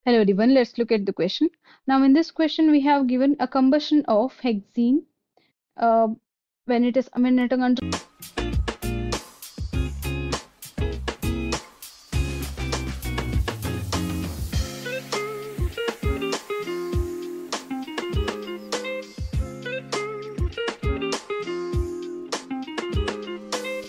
Hello everyone, let's look at the question. Now in this question we have given a combustion of hexene uh, when it is